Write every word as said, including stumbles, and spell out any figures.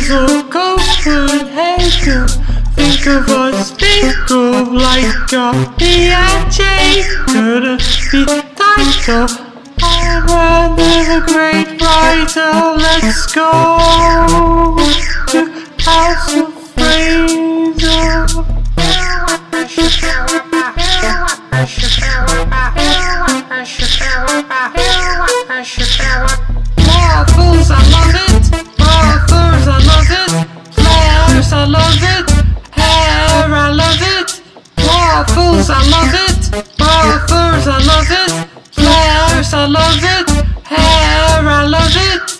Apples or Copenhagen. Think of us, think of like a B and J. Couldn't be tighter. I'm another great writer. Let's go to House of Fraser. Waffles, I love it. Waffles, I love it. Flowers, I love it. Hair, I love it. Waffles, I love it. Waffles, I love it. Flowers, I love it. Hair, I love it.